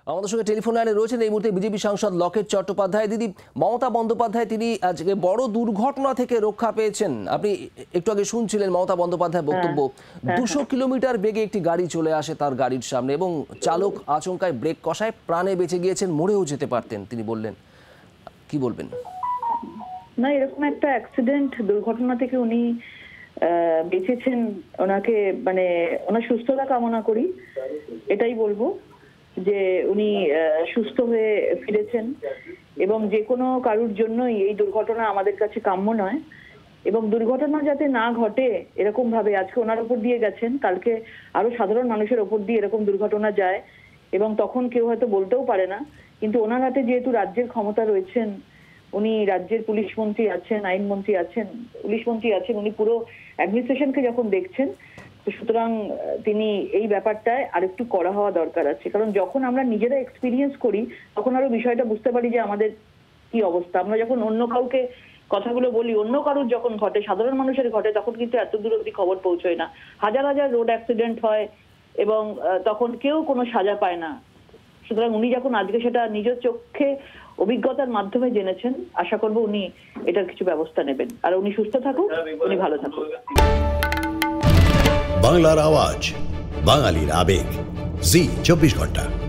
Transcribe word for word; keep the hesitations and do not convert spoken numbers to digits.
আমাদের সঙ্গে টেলিফোন লাইনে রয়েছেন এই মুহূর্তে বিজেপি সাংসদ লকেট চট্টোপাধ্যায়। দিদি, মমতা বন্দ্যোপাধ্যায় তিনি আজকে বড় দুর্ঘটনা থেকে রক্ষা পেয়েছেন। আপনি একটু আগে শুনছিলেন মমতা বন্দ্যোপাধ্যায় বক্তব্য। দুশো কিলোমিটার বেগে একটি গাড়ি চলে আসে তার গাড়ির সামনে এবং চালক আচমকায় ব্রেক কষায়, প্রাণে বেঁচে গিয়েছেন, মরেও যেতে পারতেন তিনি বললেন। কি বলবেন? না, এরকম একটা অ্যাক্সিডেন্ট দুর্ঘটনা থেকে উনি বেঁচেছেন, ওনাকে মানে ওনার সুস্থতা কামনা করি। এটাই বলবো যে উনি সুস্থ হয়ে ফিরেছেন এবং যে কোনো কারুর জন্যই এই দুর্ঘটনা আমাদের কাছে কাম্য নয় এবং দুর্ঘটনা যাতে না ঘটে এরকম ভাবে আজকে ওনার উপর দিয়ে গেছেন, কালকে আরো সাধারণ মানুষের উপর দিয়ে এরকম দুর্ঘটনা যায় এবং তখন কেউ হয়তো বলতেও পারে না। কিন্তু ওনার হাতে যেহেতু রাজ্যের ক্ষমতা রয়েছেন, উনি রাজ্যের পুলিশ মন্ত্রী আছেন, আইনমন্ত্রী আছেন, পুলিশ মন্ত্রী আছেন, উনি পুরো অ্যাডমিনিস্ট্রেশনকে যখন দেখছেন, তো সুতরাং তিনি এই ব্যাপারটায় আরেকটু কড়া হওয়া দরকার আছে। কারণ যখন আমরা নিজেরা এক্সপিরিয়েন্স করি তখন আরো বিষয়টা বুঝতে পারি যে আমাদের কি অবস্থা। আমরা যখন অন্য কাউকে কথাগুলো বলি, অন্য কারোর যখন ঘটে, সাধারণ মানুষের ঘটে, তখন কিন্তু এত দূর অব্দি খবর পৌঁছয় না। হাজার হাজার রোড অ্যাক্সিডেন্ট হয় এবং তখন কেউ কোনো সাজা পায় না। সুতরাং উনি যখন আজকে সেটা নিজের চোখে অভিজ্ঞতার মাধ্যমে জেনেছেন, আশা করব উনি এটার কিছু ব্যবস্থা নেবেন। আর উনি সুস্থ থাকুক, উনি ভালো থাকুক। বাংলার আওয়াজ, বাঙালির আবেগ, জি চব্বিশ ঘন্টা।